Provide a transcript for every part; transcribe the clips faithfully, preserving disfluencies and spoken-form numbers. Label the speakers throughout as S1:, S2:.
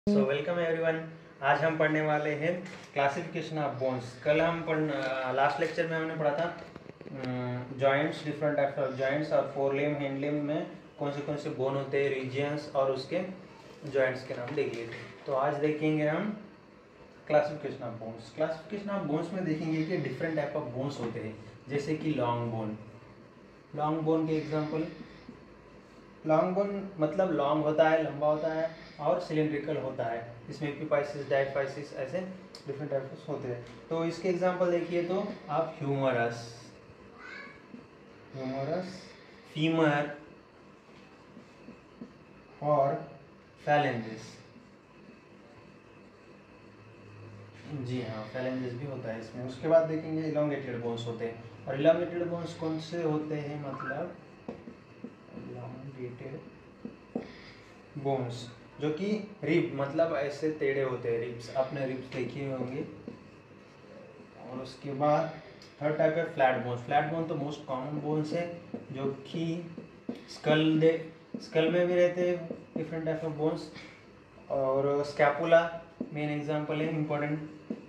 S1: So welcome everyone. आज हम पढ़ने वाले हैं क्लासिफिकेशन ऑफ बोन्स। कल हम पढ़ लास्ट लेक्चर में हमने पढ़ा था joints, different types of joints और फोर लिम्ब हैंड लिम्ब में कौन से कौन से बोन होते हैं, रीजियंस और उसके जॉइंट्स के नाम देख लिए थे। तो आज देखेंगे हम classification of bones. Classification of bones में देखेंगे कि डिफरेंट टाइप ऑफ बोन्स होते हैं, जैसे कि लॉन्ग बोन। लॉन्ग बोन के एग्जाम्पल, लॉन्ग बोन मतलब लॉन्ग होता है, लंबा होता है और सिलेंड्रिकल होता है। इसमें एपिफाइसिस, डायफाइसिस ऐसे डिफरेंट टाइप्स होते हैं। तो इसके एग्जांपल देखिए तो आप ह्यूमरस, ह्यूमरस, फीमर और फैलेंजेस। जी हाँ, फैलेंजेस भी होता है इसमें। उसके बाद देखेंगे इलोंगेटेड बोन्स होते हैं। और इलोंगेटेड बोन्स कौन से होते हैं, मतलब इलोंगेटेड बोन्स जो कि रिब मतलब ऐसे टेढ़े होते हैं, रिब्स, आपने रिब्स देखे होंगे। और उसके बाद थर्ड टाइप है फ्लैट बोन्स। फ्लैट बोन तो मोस्ट कॉमन बोन्स है, जो कि स्कल दे स्कल में भी रहते हैं डिफरेंट टाइप ऑफ बोन्स। और स्कैपुला मेन एग्जांपल है, इम्पोर्टेंट।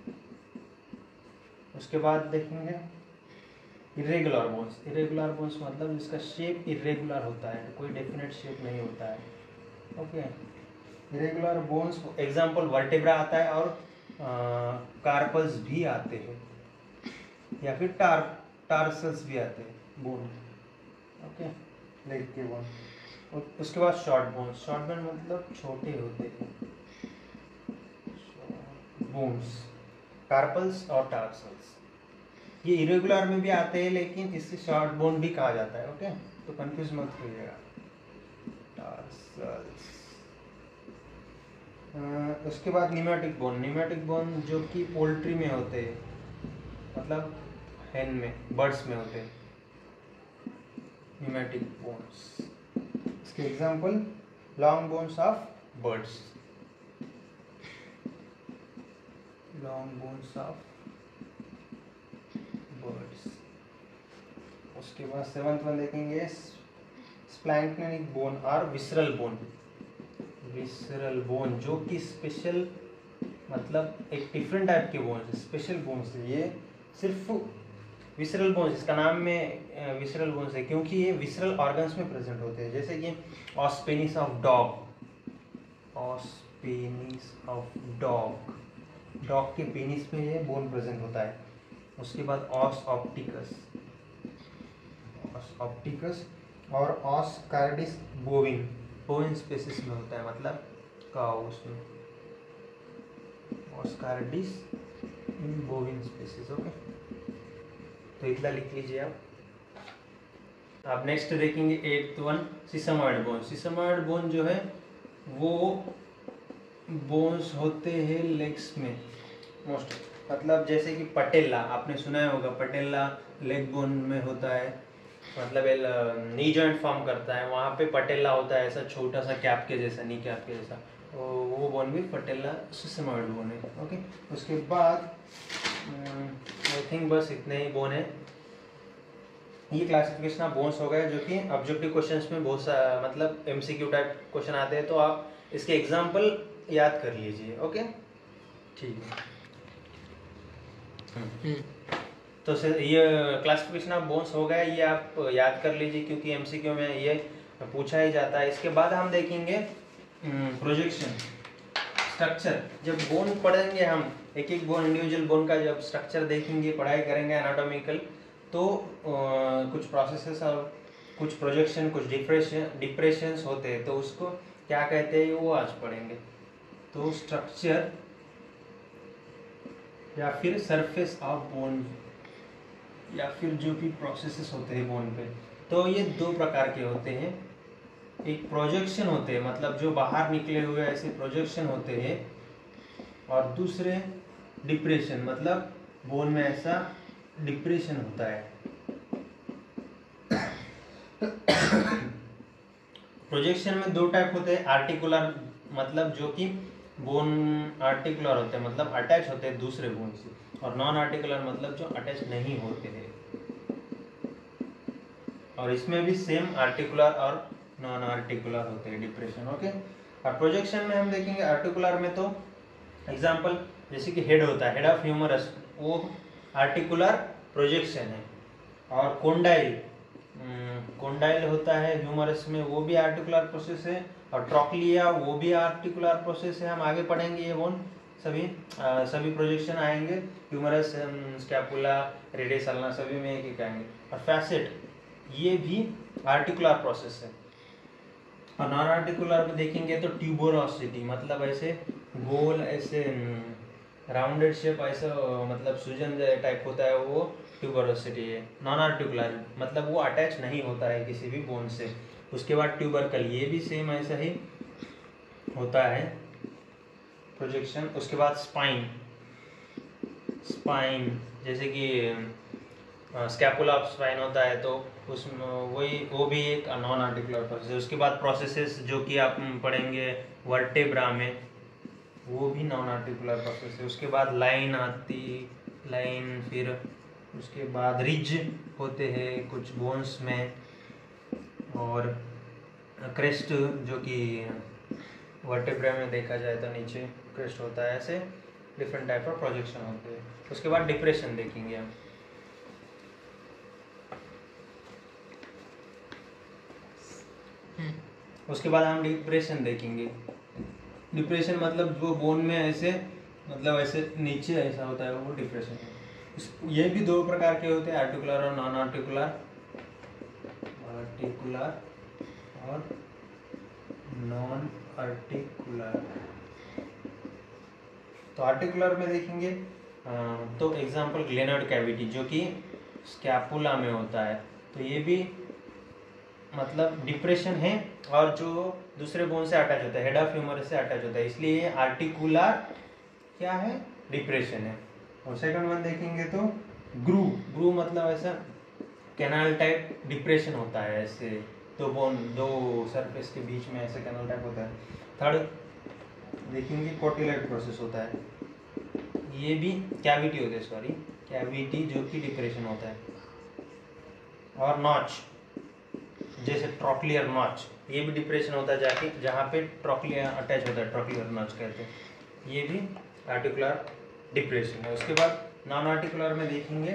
S1: उसके बाद देखेंगे इरेगुलर बोन्स। इरेगुलर बोन्स मतलब जिसका शेप इरेगुलर होता है, कोई डेफिनेट शेप नहीं होता है। Okay, irregular bones example vertebra आता है और कार्पल्स भी आते हैं, या फिर टार टार्सल्स भी आते हैं बोन। ओके, लेग के बोन। उसके बाद शॉर्ट बोन्स। शॉर्ट बोन मतलब छोटे होते हैं बोन्स, कार्पल्स और टार्सल्स। ये इरेगुलर में भी आते हैं, लेकिन इससे शॉर्ट बोन भी कहा जाता है। ओके, तो कंफ्यूज मत होइएगा। टार्सल्स। Uh, उसके बाद निमेटिक बोन। निमेटिक बोन जो कि पोल्ट्री में होते हैं, मतलब हेन में, बर्ड्स में होते हैं निमेटिक बोन्स। इसके example long bones of birds, long bones of birds. उसके बाद सेवंथ वन देखेंगे स्प्लैंक्टनिक बोन और विसरल बोन। विसरल बोन जो कि स्पेशल, मतलब एक डिफरेंट टाइप के बोन है, स्पेशल बोन्स है। ये सिर्फ विसरल बोन्स, इसका नाम में विसरल बोन्स है क्योंकि ये विसरल ऑर्गन्स में प्रेजेंट होते हैं, जैसे कि os penis of dog, os penis of dog, dog के पेनिस में ये बोन प्रेजेंट होता है। उसके बाद ऑस ऑप्टिकस, ऑस ऑप्टिकस और ऑस कार्डिस बोविन, बोविन स्पीसीज में होता है, मतलब काउस में, ऑस कार्डिस इन बोविन स्पीसीज। ओके, तो इतना लिख लीजिए आप। अब नेक्स्ट देखेंगे eighth one, sesamoid bone. Sesamoid bone जो है वो बोन्स होते हैं लेग्स में मोस्ट, मतलब जैसे कि पटेला, आपने सुना होगा, पटेला लेग बोन में होता है, मतलब नी जॉइंट फॉर्म करता है, वहाँ पे पटेला होता है, ऐसा छोटा सा कैप के जैसा, नी कैप के जैसा, तो वो बोन भी पटेला सिसमॉइड बोन है। ओके, उसके बाद आई थिंक बस इतने ही बोन है। ये क्लासिफिकेशन ऑफ बोन्स हो गए, जो कि ऑब्जेक्टिव क्वेश्चंस में बहुत सा, मतलब एमसीक्यू टाइप क्वेश्चन आते हैं, तो आप इसके एग्जांपल याद कर लीजिए। ओके, ठीक है। तो ये क्लासिफिकेशन ऑफ बोन्स हो गया, ये आप याद कर लीजिए क्योंकि एमसीक्यू में ये पूछा ही जाता है। इसके बाद हम देखेंगे प्रोजेक्शन, स्ट्रक्चर। जब बोन पढ़ेंगे हम, एक एक बोन, इंडिविजुअल बोन का जब स्ट्रक्चर देखेंगे, पढ़ाई करेंगे एनाटॉमिकल, तो आ, कुछ प्रोसेसेस और कुछ प्रोजेक्शन, कुछ डिप्रेशन डिप्रेशंस होते हैं, तो उसको क्या कहते हैं वो आज पढ़ेंगे। तो स्ट्रक्चर या फिर सरफेस ऑफ बोन, या फिर जो भी प्रोसेसेस होते हैं बोन पे, तो ये दो प्रकार के होते हैं। एक प्रोजेक्शन होते हैं, मतलब जो बाहर निकले हुए ऐसे प्रोजेक्शन होते हैं, और दूसरे डिप्रेशन, मतलब बोन में ऐसा डिप्रेशन होता है। प्रोजेक्शन में दो टाइप होते हैं, आर्टिकुलर, मतलब जो कि बोन आर्टिकुलर होते हैं, मतलब अटैच होते हैं दूसरे बोन से, और नॉन आर्टिकुलर मतलब जो अटैच नहीं होते हैं। और इसमें भी सेम आर्टिकुलर और नॉन आर्टिकुलर होते हैं डिप्रेशन। ओके, और प्रोजेक्शन में हम देखेंगे आर्टिकुलर में तो एग्जाम्पल जैसे कि हेड होता है, हेड ऑफ ह्यूमरस, वो आर्टिकुलर प्रोजेक्शन है। और कोंडाइल, कोंडाइल होता है ह्यूमरस में, वो भी आर्टिकुलर प्रोसेस है। और ट्रॉक्लिया वो भी आर्टिकुलर प्रोसेस है। हम आगे पढ़ेंगे ये बोन सभी आ, सभी प्रोजेक्शन आएंगे, ह्यूमरस, स्कैपुला, रेडियस अल्ना, सभी में एक एक आएंगे। और फैसेट ये भी आर्टिकुलर प्रोसेस है। और नॉन आर्टिकुलर में देखेंगे तो ट्यूबरोसिटी, मतलब ऐसे गोल, ऐसे राउंडेड शेप, ऐसा मतलब सूजन टाइप होता है, वो ट्यूबरोसिटी है। नॉन आर्टिकुलर मतलब वो अटैच नहीं होता है किसी भी बोन से। उसके बाद ट्यूबरकल, ये भी सेम ऐसा ही होता है प्रोजेक्शन। उसके बाद स्पाइन, स्पाइन जैसे कि स्कैपुला ऑफ स्पाइन होता है, तो उसमें वही वो भी एक नॉन आर्टिकुलर प्रोसेस है। उसके बाद प्रोसेसेस जो कि आप पढ़ेंगे वर्टेब्रा में, वो भी नॉन आर्टिकुलर प्रोसेस है। उसके बाद लाइन आती, लाइन, फिर उसके बाद रिज होते हैं कुछ बोन्स में, और क्रेस्ट जो कि वर्टेब्रा में देखा जाए तो नीचे क्रेस्ट होता है। ऐसे डिफरेंट टाइप ऑफ प्रोजेक्शन होते हैं। उसके बाद डिप्रेशन देखेंगे हम। उसके बाद हम डिप्रेशन देखेंगे। डिप्रेशन मतलब जो बोन में ऐसे मतलब ऐसे नीचे ऐसा होता है, वो डिप्रेशन है। ये भी दो प्रकार के होते हैं, आर्टिकुलर और नॉन आर्टिकुलर, आर्टिकुलर और नॉन आर्टिकुलर। तो आर्टिकुलर में देखेंगे तो एग्जांपल ग्लेनोइड कैविटी जो कि स्कैपुला में होता है, तो ये भी मतलब डिप्रेशन है और जो दूसरे बोन से अटैच होता है, हेड ऑफ ह्यूमरस से अटैच होता है, इसलिए ये आर्टिकुलर क्या है, डिप्रेशन है। और सेकंड वन देखेंगे तो ग्रू, ग्रू मतलब ऐसा कैनाल टाइप डिप्रेशन होता है, ऐसे दो बोन, दो सरफेस के बीच में ऐसे कैनाल टाइप होता है। थर्ड देखेंगे कोटिलेट प्रोसेस होता है, ये भी कैविटी होता है, सॉरी कैविटी जो कि डिप्रेशन होता है। और नॉच जैसे ट्रॉक्लियर नॉच, ये भी डिप्रेशन होता है जाके जहाँ पे ट्रॉक्लियर अटैच होता है, ट्रॉक्लियर नॉच कहते हैं, ये भी आर्टिकुलर डिप्रेशन है। उसके बाद नॉन आर्टिकुलर में देखेंगे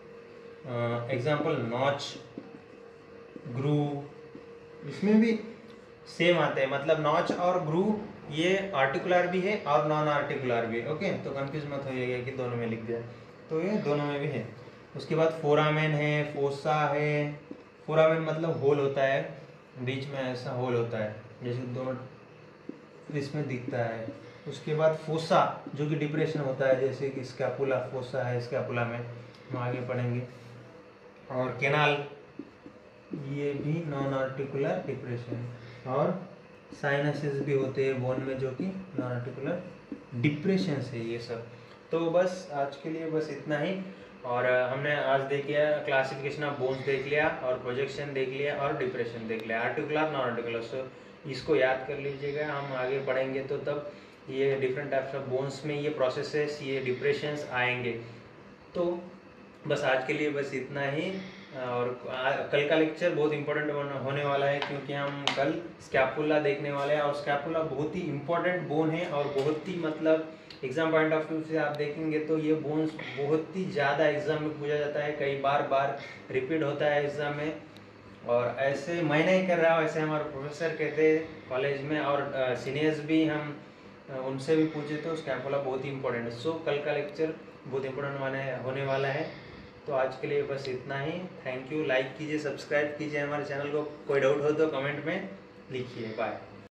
S1: एग्जांपल नॉच, ग्रू, इसमें भी सेम आते हैं, मतलब नॉच और ग्रू ये आर्टिकुलर भी है और नॉन आर्टिकुलर भी है। ओके, तो कंफ्यूज मत होइएगा कि दोनों में लिख दिया, तो ये दोनों में भी है। उसके बाद फोरामेन है, फोसा है। फोरामेन मतलब होल होता है, बीच में ऐसा होल होता है जैसे दोनों इसमें दिखता है। उसके बाद फोसा जो कि डिप्रेशन होता है, जैसे कि स्कैपुला, फोसा है स्कैपुला में, हम आगे पढ़ेंगे। और केनाल, ये भी नॉन आर्टिकुलर डिप्रेशन। और साइनसेस भी होते हैं बोन में जो कि नॉन आर्टिकुलर डिप्रेशन है ये सब। तो बस आज के लिए बस इतना ही। और हमने आज देख लिया क्लासिफिकेशन ऑफ बोन्स देख लिया, और प्रोजेक्शन देख लिया, और डिप्रेशन देख लिया, आर्टिकुलर नॉन आर्टिकुलर। सो इसको याद कर लीजिएगा, हम आगे पढ़ेंगे तो तब ये डिफरेंट टाइप्स ऑफ बोन्स में ये प्रोसेसेस, ये डिप्रेशंस आएंगे। तो बस आज के लिए बस इतना ही। और कल का लेक्चर बहुत इंपॉर्टेंट होने वाला है, क्योंकि हम कल स्कैपुला देखने वाले हैं, और स्कैपुला बहुत ही इंपॉर्टेंट बोन है, और बहुत ही मतलब एग्जाम पॉइंट ऑफ व्यू से आप देखेंगे तो ये बोन्स बहुत ही ज़्यादा एग्जाम में पूछा जाता है, कई बार बार रिपीट होता है एग्जाम में। और ऐसे मैं नहीं कर रहा हूँ, ऐसे हमारे प्रोफेसर कहते हैं कॉलेज में, और सीनियर्स भी हम उनसे भी पूछे तो स्कैपुला बहुत ही इंपॉर्टेंट है। सो कल का लेक्चर बहुत इंपॉर्टेंट होने वाला है। तो आज के लिए बस इतना ही। Thank you. लाइक कीजिए, सब्सक्राइब कीजिए हमारे चैनल को। कोई डाउट हो तो कमेंट में लिखिए। बाय।